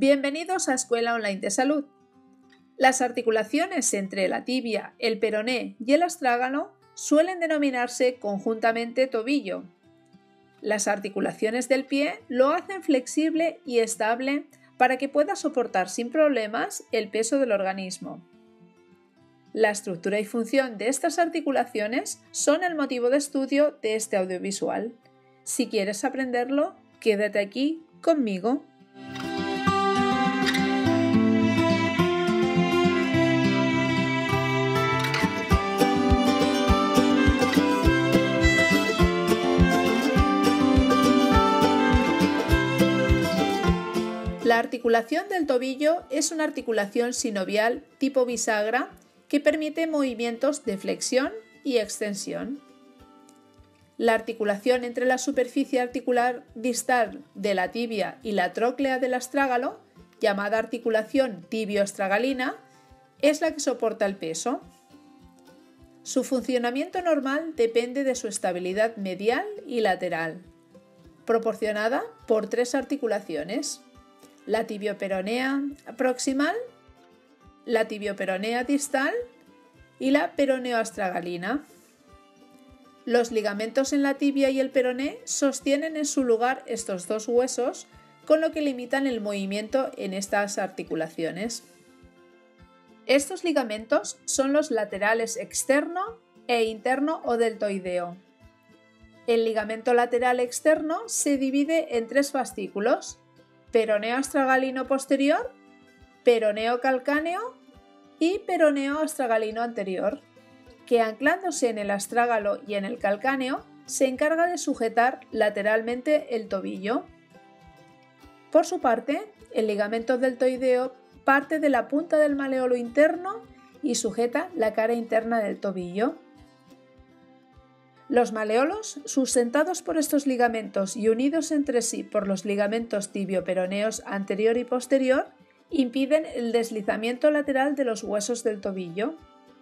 Bienvenidos a Escuela Online de Salud. Las articulaciones entre la tibia, el peroné y el astrágalo suelen denominarse conjuntamente tobillo. Las articulaciones del pie lo hacen flexible y estable para que pueda soportar sin problemas el peso del organismo. La estructura y función de estas articulaciones son el motivo de estudio de este audiovisual. Si quieres aprenderlo, quédate aquí conmigo. La articulación del tobillo es una articulación sinovial tipo bisagra que permite movimientos de flexión y extensión. La articulación entre la superficie articular distal de la tibia y la tróclea del astrágalo, llamada articulación tibio-astragalina, es la que soporta el peso. Su funcionamiento normal depende de su estabilidad medial y lateral, proporcionada por tres articulaciones: la tibioperonea proximal, la tibioperonea distal y la peroneoastragalina. Los ligamentos en la tibia y el peroné sostienen en su lugar estos dos huesos, con lo que limitan el movimiento en estas articulaciones. Estos ligamentos son los laterales externo e interno o deltoideo. El ligamento lateral externo se divide en tres fascículos: peroneo astragalino posterior, peroneo calcáneo y peroneo astragalino anterior, que anclándose en el astrágalo y en el calcáneo se encarga de sujetar lateralmente el tobillo. Por su parte, el ligamento deltoideo parte de la punta del maleolo interno y sujeta la cara interna del tobillo. Los maleolos, sustentados por estos ligamentos y unidos entre sí por los ligamentos tibioperoneos anterior y posterior, impiden el deslizamiento lateral de los huesos del tobillo.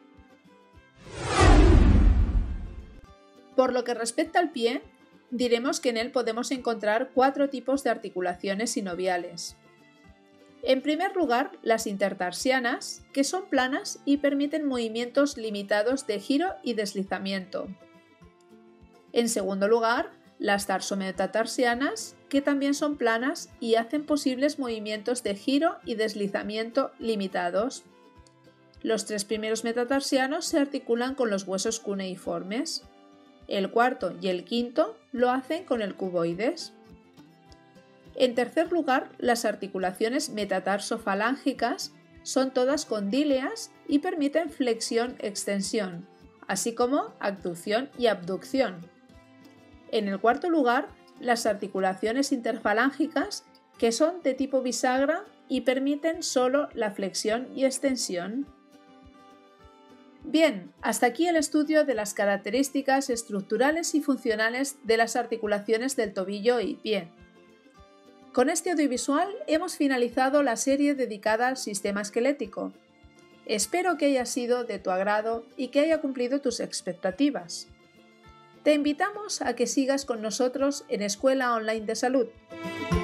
Por lo que respecta al pie, diremos que en él podemos encontrar cuatro tipos de articulaciones sinoviales. En primer lugar, las intertarsianas, que son planas y permiten movimientos limitados de giro y deslizamiento. En segundo lugar, las tarsometatarsianas, que también son planas y hacen posibles movimientos de giro y deslizamiento limitados. Los tres primeros metatarsianos se articulan con los huesos cuneiformes. El cuarto y el quinto lo hacen con el cuboides. En tercer lugar, las articulaciones metatarsofalángicas son todas condíleas y permiten flexión-extensión, así como abducción y abducción. En el cuarto lugar, las articulaciones interfalángicas, que son de tipo bisagra y permiten solo la flexión y extensión. Bien, hasta aquí el estudio de las características estructurales y funcionales de las articulaciones del tobillo y pie. Con este audiovisual hemos finalizado la serie dedicada al sistema esquelético. Espero que haya sido de tu agrado y que haya cumplido tus expectativas. Te invitamos a que sigas con nosotros en Escuela Online de Salud.